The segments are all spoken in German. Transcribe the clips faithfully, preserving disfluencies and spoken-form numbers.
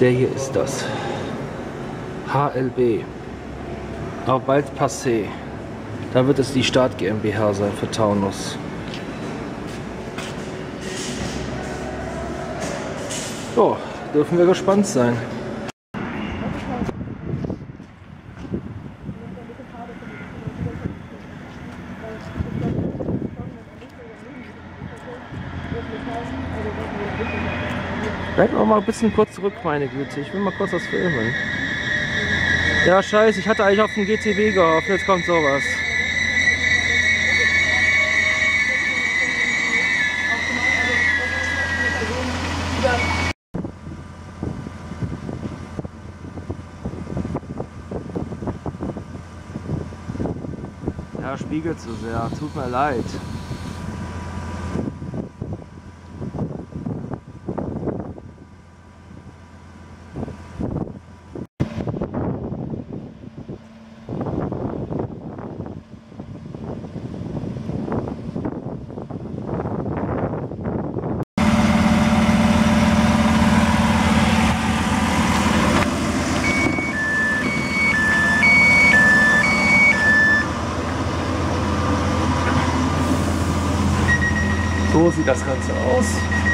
Der hier ist das. H L B. Aber bald passé. Da wird es die Start GmbH sein für Taunus. So, dürfen wir gespannt sein. Bleib auch mal ein bisschen kurz zurück, meine Güte. Ich will mal kurz was filmen. Ja, scheiße, ich hatte eigentlich auf den G T W gehofft. Jetzt kommt sowas. Ja, spiegelt zu sehr. Tut mir leid. So sieht das Ganze aus.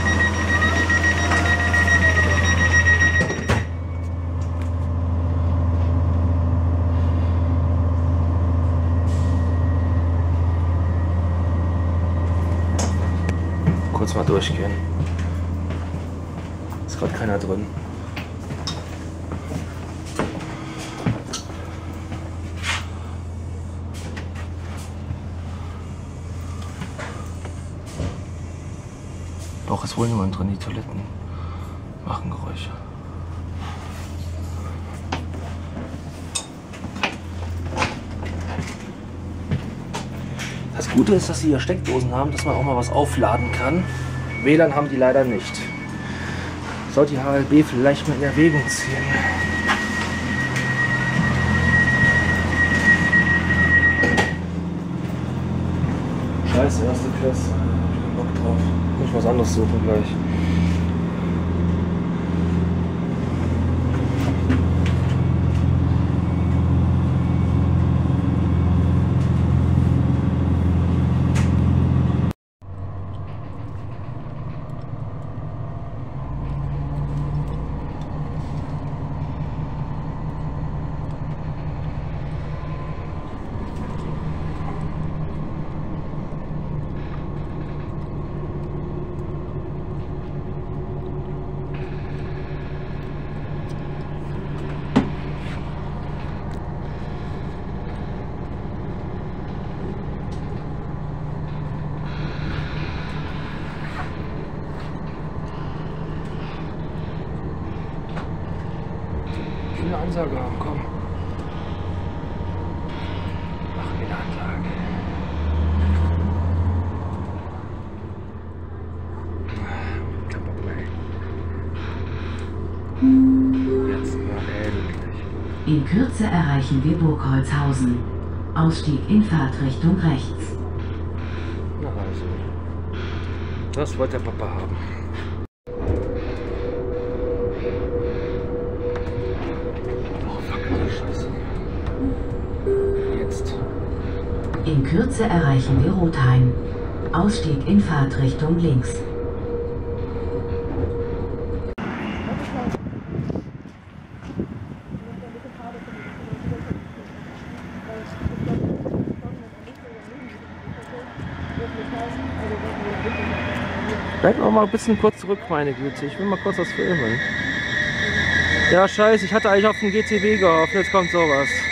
Kurz mal durchgehen. Ist gerade keiner drin. Doch, ist wohl niemand drin. Die Toiletten machen Geräusche. Das Gute ist, dass sie hier Steckdosen haben, dass man auch mal was aufladen kann. W L A N haben die leider nicht. Sollte die H L B vielleicht mal in Erwägung ziehen. Scheiße, erste Klasse. Bock drauf. Muss ich was anderes suchen gleich. Eine Ansage haben, komm. Machen wir eine Ansage. Kein Bock mehr. Jetzt mal endlich. In Kürze erreichen wir Burgholzhausen. Ausstieg in Fahrtrichtung rechts. Na also. Das wollte der Papa haben. In Kürze erreichen wir Rotheim. Ausstieg in Fahrtrichtung links. Bleib auch mal ein bisschen kurz zurück, meine Güte. Ich will mal kurz was filmen. Ja, scheiße, ich hatte eigentlich auf den G T W gehofft. Jetzt kommt sowas.